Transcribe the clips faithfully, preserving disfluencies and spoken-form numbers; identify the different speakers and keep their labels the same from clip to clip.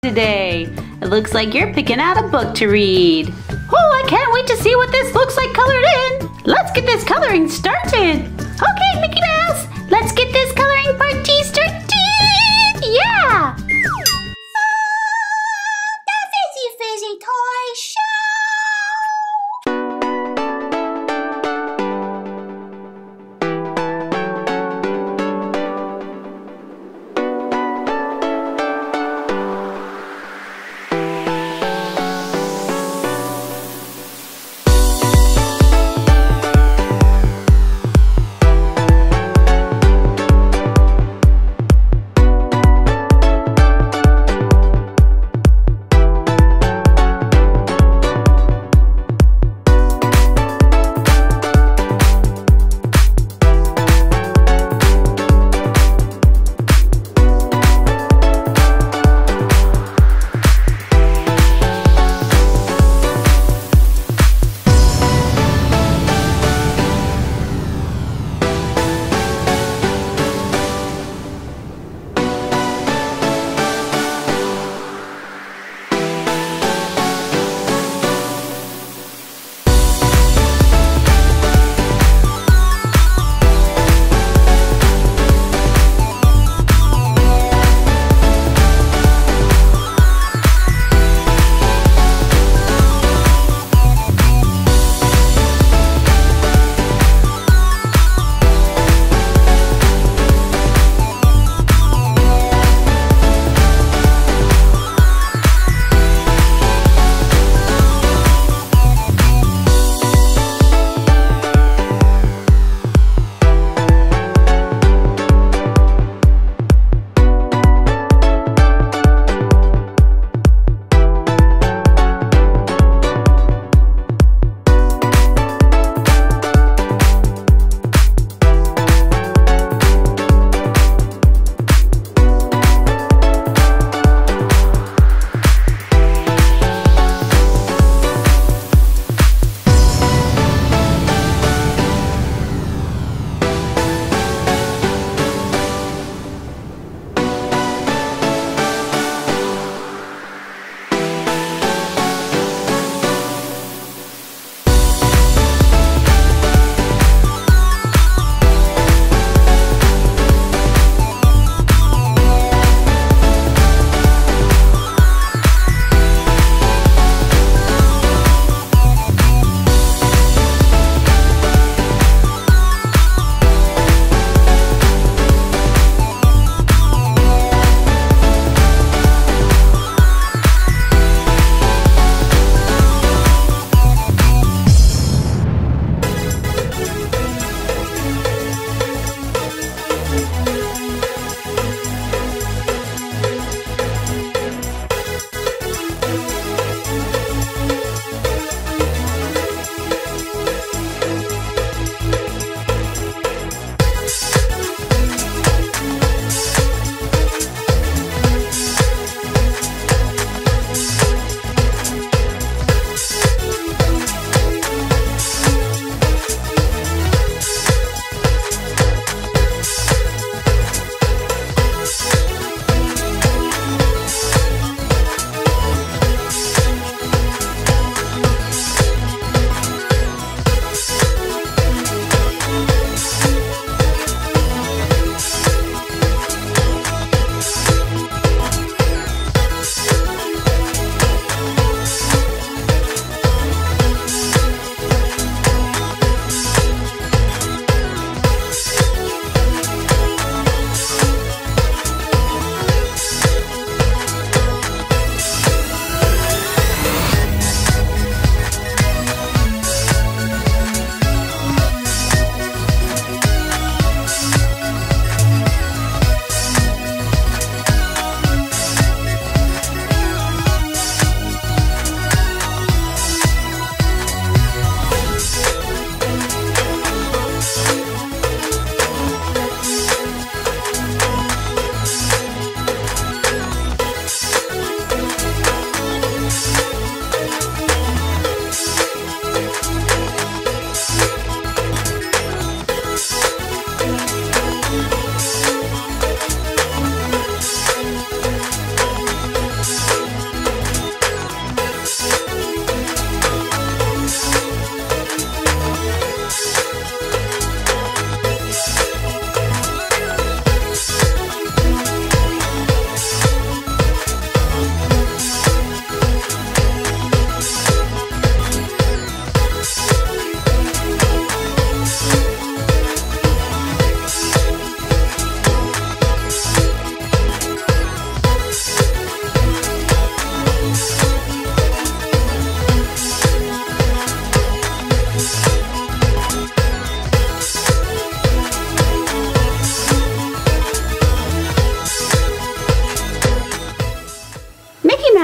Speaker 1: today. It looks like you're picking out a book to read. Oh, I can't wait to see what this looks like colored in. Let's get this coloring started. Okay, Mickey Mouse, let's get this coloring party started. Yeah!
Speaker 2: The Fizzy Fizzy Toy Show!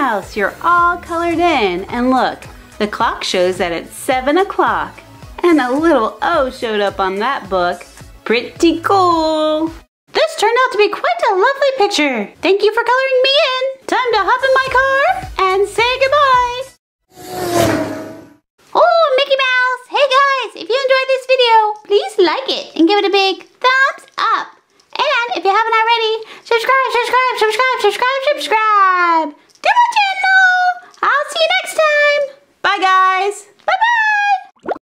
Speaker 1: Mouse, you're all colored in. And look, the clock shows that it's seven o'clock. And a little O showed up on that book. Pretty cool. This turned out to be quite a lovely picture. Thank you for coloring me in. Time to hop in my car and say goodbye.
Speaker 2: Oh, Mickey Mouse! Hey guys, if you enjoyed this video, please like it and give it a big thumbs up. And if you haven't already, subscribe, subscribe, subscribe, subscribe, subscribe.